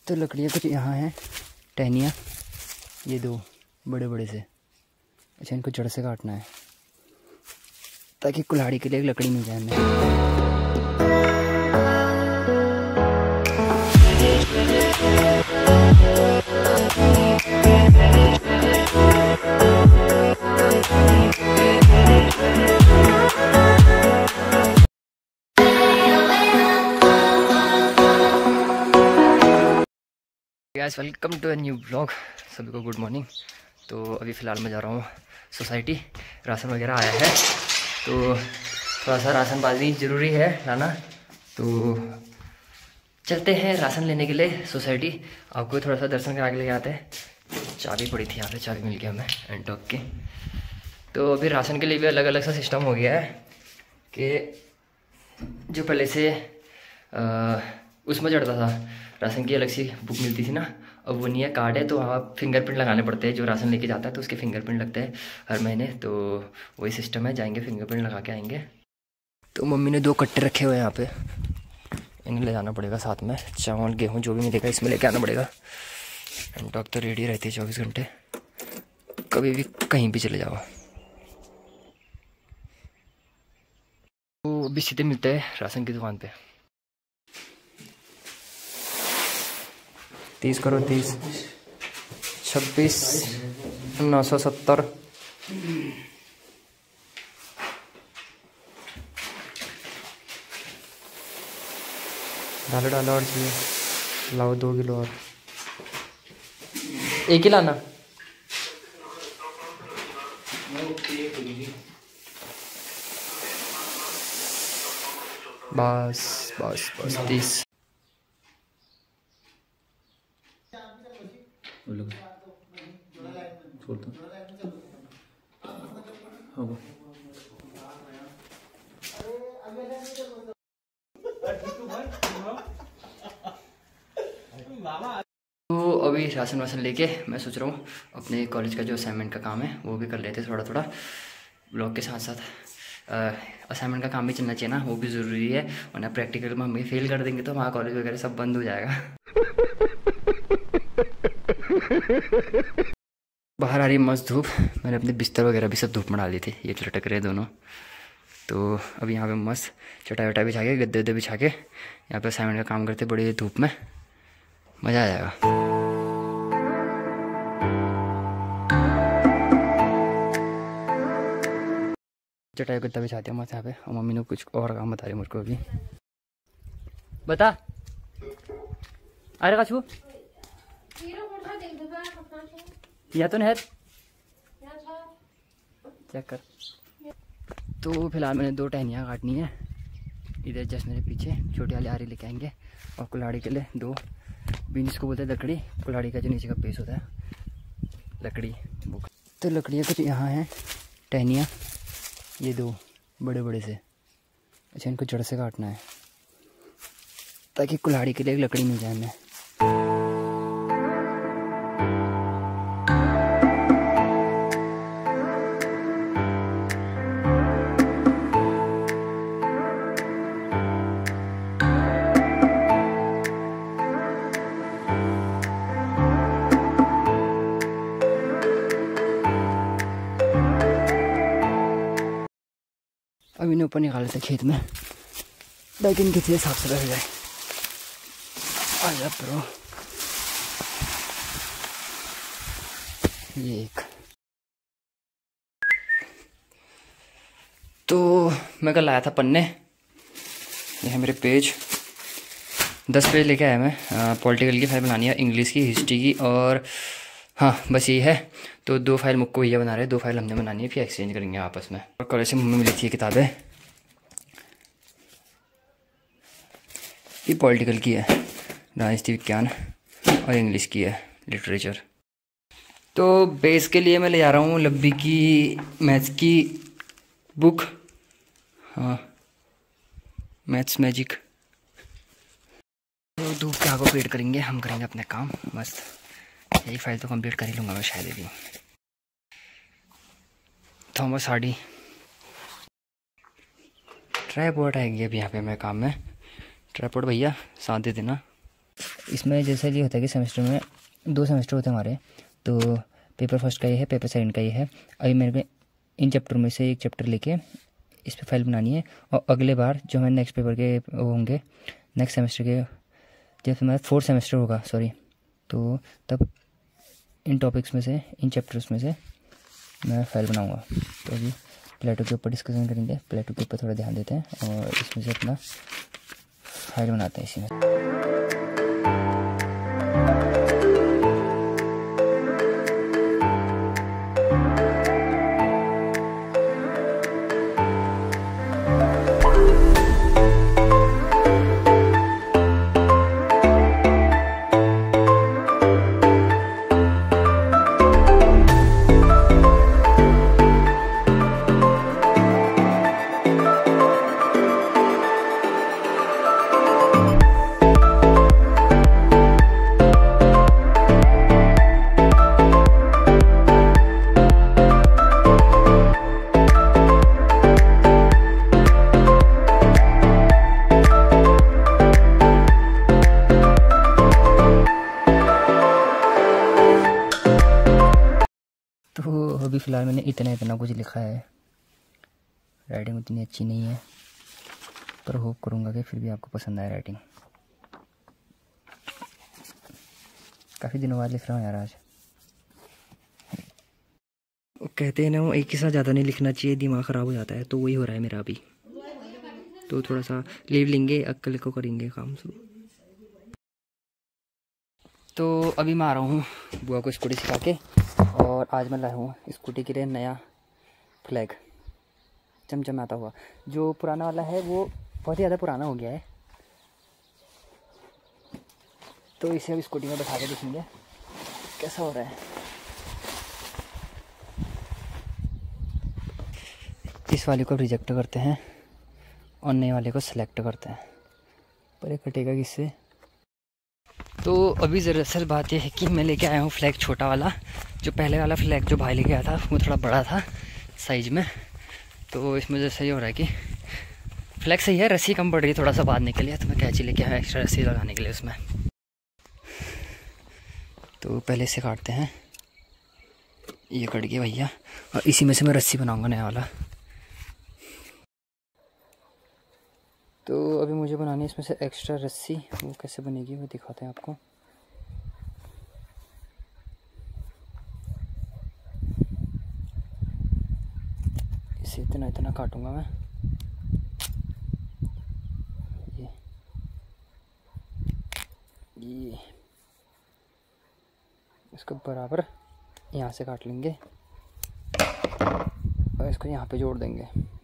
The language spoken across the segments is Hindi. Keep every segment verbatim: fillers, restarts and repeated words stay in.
तो लकड़ियाँ कुछ यहाँ हैं, टहनियाँ, ये दो बड़े बड़े से। अच्छा, इनको जड़ से काटना है ताकि कुल्हाड़ी के लिए एक लकड़ी मिल जाए हमें। Guys, welcome to a new blog. सभी को गुड मॉर्निंग। तो अभी फ़िलहाल मैं जा रहा हूँ सोसाइटी, राशन वगैरह आया है तो थोड़ा सा राशन बाजी ज़रूरी है लाना, तो चलते हैं राशन लेने के लिए सोसाइटी। आपको थोड़ा सा दर्शन करा के लेके आते हैं। चाबी पड़ी थी यहाँ पे, चाबी मिल गया हमें एंटॉक की। तो अभी राशन के लिए भी अलग अलग सा सिस्टम हो गया है कि जो पहले से आ, उसमें चढ़ता था, राशन की अलग सी बुक मिलती थी ना, अब वो नहीं है, कार्ड है। तो वहाँ फिंगरप्रिंट लगाने पड़ते हैं, जो राशन लेके जाता है तो उसके फिंगरप्रिंट लगते हैं हर महीने। तो वही सिस्टम है, जाएंगे फिंगरप्रिंट लगा के आएंगे। तो मम्मी ने दो कट्टे रखे हुए हैं यहाँ पे, इन्हें ले जाना पड़ेगा साथ में। चावल गेहूँ जो भी मिलेगा इसमें लेके आना पड़ेगा। एंटॉक तो रेडी रहती है चौबीस घंटे, कभी भी कहीं भी चले जाओ। तो अभी सीधे मिलते हैं राशन की दुकान पे। तीस करो, तीस, छब्बीस, नौ सौ सत्तर, डालो डालो और चाहिए, लाओ दो किलो और, एक ही लाना। बस बस बस तीस। तो अभी राशन वासन लेके मैं सोच रहा हूँ अपने कॉलेज का जो असाइनमेंट का काम है वो भी कर लेते, थोड़ा थोड़ा ब्लॉग के साथ साथ। असाइनमेंट का काम भी चलना चाहिए ना, वो भी ज़रूरी है, वरना प्रैक्टिकल में हम भी फेल कर देंगे तो हमारा कॉलेज वगैरह सब बंद हो जाएगा। बाहर आ रही मस्त धूप, मैंने अपने बिस्तर वगैरह भी सब धूप में डाल दी थी, ये लटक रहे दोनों। तो अभी यहाँ पे मस्त चटाई वटाई बिछा के, गद्दे वद्दे बिछा के यहाँ पे असाइनमेंट का काम करते बड़ी धूप में, मज़ा आ जाएगा। चटाई गद्दा बिछा दिया मस्त यहाँ पे, और मम्मी ने कुछ और काम बता रही मुझको अभी। बता अरे काछू या तो नहीं चेक कर। तो फिलहाल मैंने दो टहनियाँ काटनी है, इधर जस्ट मेरे पीछे छोटी वाली आरी लेके आएंगे, और कुल्हाड़ी के लिए दो बीन, जिसको बोलते हैं लकड़ी, कुल्हाड़ी का जो नीचे का पीस होता है, लकड़ी बुक। तो लकड़ियाँ कुछ यहाँ हैं, टहनियाँ, ये दो बड़े बड़े से। अच्छा, इनको जड़ से काटना है ताकि कुल्हाड़ी के लिए एक लकड़ी मिल जाए हमें। अब इन्हें ऊपर निकाल लेते खेत में, ताकि इनकी चीज़ साफ सफाई हो जाए। आजा प्रो, ये एक। तो मैं कल लाया था पन्ने, ये है मेरे पेज, दस पेज लेके आया मैं। पॉलिटिकल की फाइल बनानी है, इंग्लिश की, हिस्ट्री की, और हाँ बस ये है। तो दो फाइल मुझको भैया बना रहे हैं, दो फाइल हमने बनानी है, फिर एक्सचेंज करेंगे आपस में। और कॉलेज से मम्मी मिली थी ये किताबें, ये पॉलिटिकल की है, राजनीति विज्ञान, और इंग्लिश की है, लिटरेचर। तो बेस के लिए मैं ले जा रहा हूँ लब्बी की मैथ्स की बुक, हाँ मैथ्स मैजिक। तो धूप के आगो वेट करेंगे, हम करेंगे अपने काम मस्त। यही फाइल तो कंप्लीट कर ही लूँगा मैं शायद भी। थॉमस हार्डी ट्राईपोड आएगी अभी यहाँ पे मेरे काम में। ट्राईपोड भैया साथ दे देना। इसमें जैसे ये होता है कि सेमेस्टर में दो सेमेस्टर होते हैं हमारे, तो पेपर फर्स्ट का ये है, पेपर सेकंड का ये है। अभी मेरे को इन चैप्टर में से एक चैप्टर लेके इस पर फाइल बनानी है, और अगले बार जो हमारे नेक्स्ट पेपर के वो होंगे नेक्स्ट सेमेस्टर के, जब हमारा फोर्थ सेमेस्टर होगा सॉरी, तो तब इन टॉपिक्स में से इन चैप्टर्स में से मैं फाइल बनाऊँगा। तो अभी प्लेटो के ऊपर डिस्कशन करेंगे, प्लेटो के ऊपर थोड़ा ध्यान देते हैं और इसमें से अपना फाइल बनाते हैं इसी में। तो अभी फ़िलहाल मैंने इतना इतना कुछ लिखा है, राइटिंग उतनी अच्छी नहीं है, पर होप करूँगा कि फिर भी आपको पसंद आए राइटिंग। काफ़ी दिनों बाद लिख रहा हूँ यार आज। कहते हैं ना वो एक ही साथ ज़्यादा नहीं लिखना चाहिए, दिमाग ख़राब हो जाता है, तो वही हो रहा है मेरा अभी। तो थोड़ा सा लीव लेंगे, अक्ल को करेंगे काम शुरू। तो अभी मैं आ रहा हूँ बुआ को स्कूटी सिखा के, और आज मैं लाया हूँ स्कूटी के लिए नया फ्लैग चमचमाता हुआ। जो पुराना वाला है वो बहुत ही ज़्यादा पुराना हो गया है, तो इसे अब स्कूटी में बैठा के देखेंगे कैसा हो रहा है। इस वाले को रिजेक्ट करते हैं और नए वाले को सिलेक्ट करते हैं, पर ये कटेगा किससे। तो अभी दरअसल बात यह है कि मैं लेके आया हूँ फ्लैग छोटा वाला। जो पहले वाला फ्लैग जो भाई लेके आया था वो थोड़ा बड़ा था साइज़ में, तो इसमें जैसे ये हो रहा है कि फ्लैग सही है, रस्सी कम पड़ रही है थोड़ा सा बांधने के लिए, तो मैं कैंची लेके आया एक्स्ट्रा रस्सी लगाने के लिए उसमें। तो पहले इसे काटते हैं, ये कट गया भैया, और इसी में से मैं रस्सी बनाऊँगा नया वाला। तो अभी मुझे बनानी है इसमें से एक्स्ट्रा रस्सी, वो कैसे बनेगी वो दिखाते हैं आपको। इसे इतना इतना काटूंगा मैं, ये ये इसको बराबर यहाँ से काट लेंगे और इसको यहाँ पे जोड़ देंगे।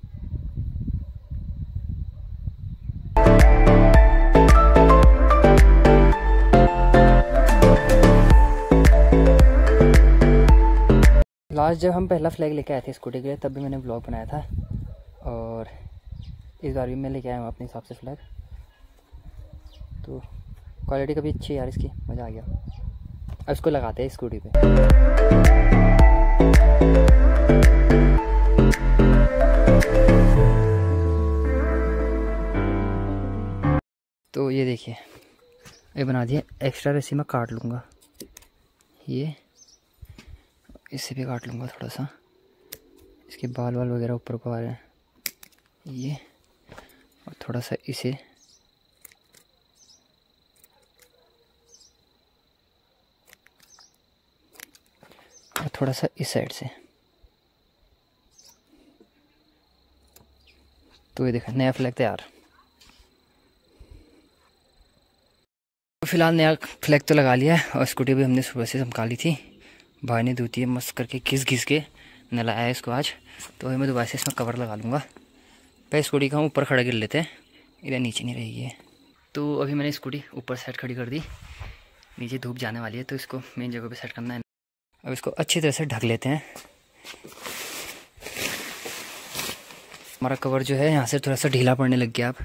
लास्ट जब हम पहला फ्लैग लेके आए थे स्कूटी के लिए तब भी मैंने ब्लॉग बनाया था, और इस बार भी मैं लेके आया हूँ अपने हिसाब से फ्लैग। तो क्वालिटी कभी अच्छी है यार इसकी, मज़ा आ गया। अब इसको लगाते हैं स्कूटी पे। तो ये देखिए ये बना दिया, एक्स्ट्रा रस्सी मैं काट लूँगा, ये इससे भी काट लूँगा थोड़ा सा, इसके बाल वाल वगैरह ऊपर को आ रहे हैं ये, और थोड़ा सा इसे और थोड़ा सा इस साइड से। तो ये देखा नया फ्लैग तैयार। फिलहाल नया फ्लैग तो लगा लिया है, और स्कूटी भी हमने सुबह से चमका ली थी, भाई ने धोती है मस्त करके, घिस घिस के नलाया है इसको आज। तो अभी मैं दोबारा से इसमें कवर लगा लूँगा। पहले स्कूटी का हम ऊपर खड़ा कर लेते हैं, इधर नीचे नहीं रहेगी है। तो अभी मैंने स्कूटी ऊपर साइड खड़ी कर दी, नीचे धूप जाने वाली है तो इसको मेन जगह पे सेट करना है। अब इसको अच्छी तरह से ढक लेते हैं। हमारा कवर जो है यहाँ से थोड़ा सा ढीला पड़ने लग गया, अब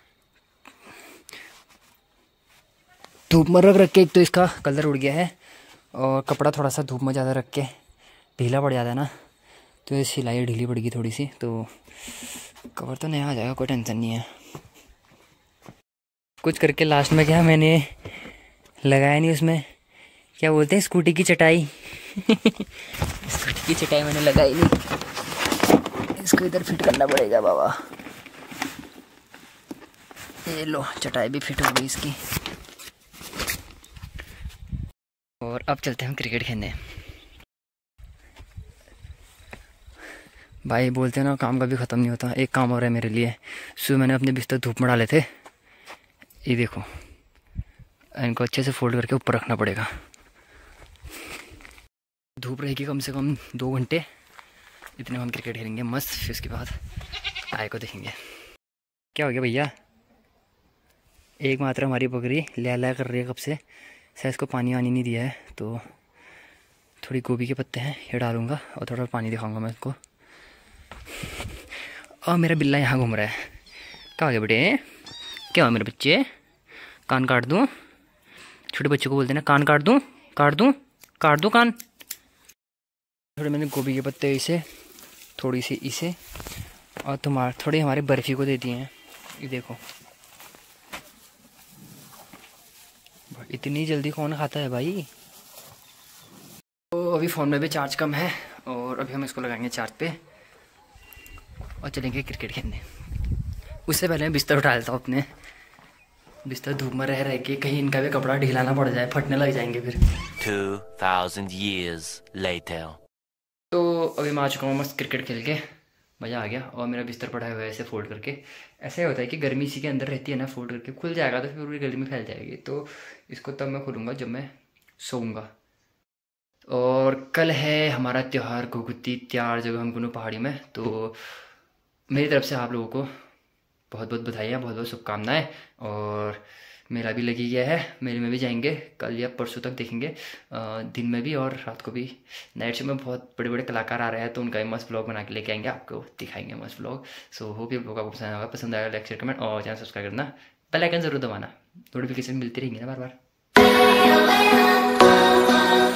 धूप में रख रख के एक तो इसका कलर उड़ गया है, और कपड़ा थोड़ा सा धूप में ज़्यादा रख के ढीला पड़ जाता है ना, तो ये सिलाई ढीली पड़ गई थोड़ी सी। तो कवर तो नया आ जाएगा, कोई टेंशन नहीं है। कुछ करके लास्ट में क्या मैंने लगाया नहीं उसमें, क्या बोलते हैं, स्कूटी की चटाई। स्कूटी की चटाई मैंने लगाई नहीं, इसको इधर फिट करना पड़ेगा बाबा। ये लो, चटाई भी फिट हो गई इसकी। और अब चलते हैं हम क्रिकेट खेलने। भाई बोलते हैं ना, काम का भी ख़त्म नहीं होता। एक काम हो रहा है मेरे लिए। सुबह मैंने अपने बिस्तर धूप में डाले थे, ये देखो, इनको अच्छे से फोल्ड करके ऊपर रखना पड़ेगा। धूप रहेगी कम से कम दो घंटे, इतने हम क्रिकेट खेलेंगे मस्त। फिर उसके बाद आए को देखेंगे। क्या हो गया भैया? एक मात्रा हमारी बकरी लै लै कर रही है कब से, शायद इसको पानी वानी नहीं दिया है। तो थोड़ी गोभी के पत्ते हैं, ये डालूंगा और थोड़ा पानी दिखाऊंगा मैं इसको। और मेरा बिल्ला यहाँ घूम रहा है। क्या हो गया बेटे? क्या हो मेरे बच्चे? कान काट दूँ? छोटे बच्चों को बोलते हैं ना, कान काट दूँ, काट दूँ, काट दूँ कान। थोड़े मैंने गोभी के पत्ते इसे, थोड़ी सी इसे, और तुम्हारे थोड़ी हमारे बर्फ़ी को दे दिए हैं। ये देखो, इतनी जल्दी कौन खाता है भाई? तो अभी फ़ोन में भी चार्ज कम है, और अभी हम इसको लगाएंगे चार्ज पे और चलेंगे क्रिकेट खेलने। उससे पहले मैं बिस्तर उठा लेता हूँ अपने। बिस्तर धूप में रह रह के कहीं इनका भी कपड़ा ढीला ना पड़ जाए, फटने लग जाएंगे फिर। two thousand years later. तो अभी मैं आ चुका हूँ मस्त क्रिकेट खेल के, मज़ा आ गया। और मेरा बिस्तर पड़ा हुआ है ऐसे फोल्ड करके। ऐसे होता है कि गर्मी इसी के अंदर रहती है ना, फोल्ड करके खुल जाएगा तो फिर पूरी गली में फैल जाएगी। तो इसको तब मैं खोलूँगा जब मैं सोऊंगा। और कल है हमारा त्यौहार घुघुती त्यार, जब हम गुनु पहाड़ी में। तो मेरी तरफ से आप लोगों को बहुत बहुत बधाइयाँ, बहुत बहुत शुभकामनाएं। और मेला भी लगी गया है, मेले में भी जाएंगे कल या परसों तक, देखेंगे दिन में भी और रात को भी। नाइट शो में बहुत बड़े बड़े कलाकार आ रहे हैं, तो उनका भी मस्त ब्लॉग बना के लेके आएंगे, आपको दिखाएंगे मस्त ब्लॉग। सो होप ये ब्लॉग आपको पसंद आएगा। पसंद आएगा लाइक शेयर कमेंट और चैनल सब्सक्राइब करना, बेल आइकन जरूर दबाना, नोटिफिकेशन मिलती रहेंगी ना बार बार।